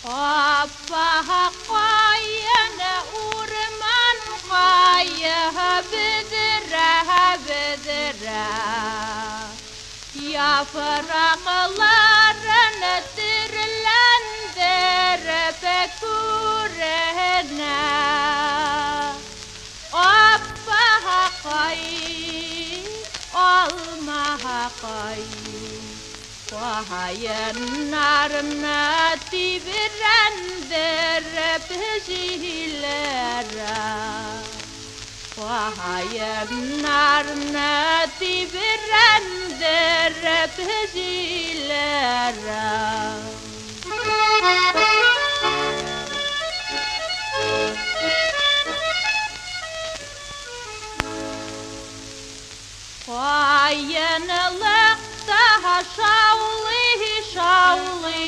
Hoppa qoyana urman qoya bedra Yapraqlarını dirlendirip kurena Hoppa qoy olma qoy Vahayenlarına tibrendirip jilera Vahayenlarına tibrendirip jilera Vayenlik daha şavlı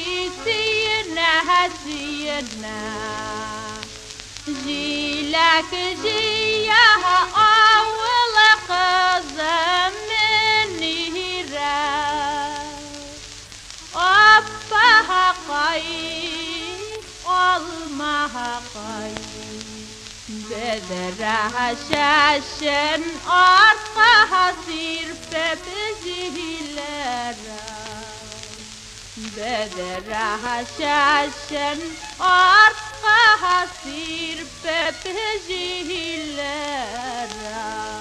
siyine Jilek jiyaha avlı kızım minire Hoppa qoy olma qoy Bedra şaşın arka sirpep jilera Bedra şaşın arka sirpep jilera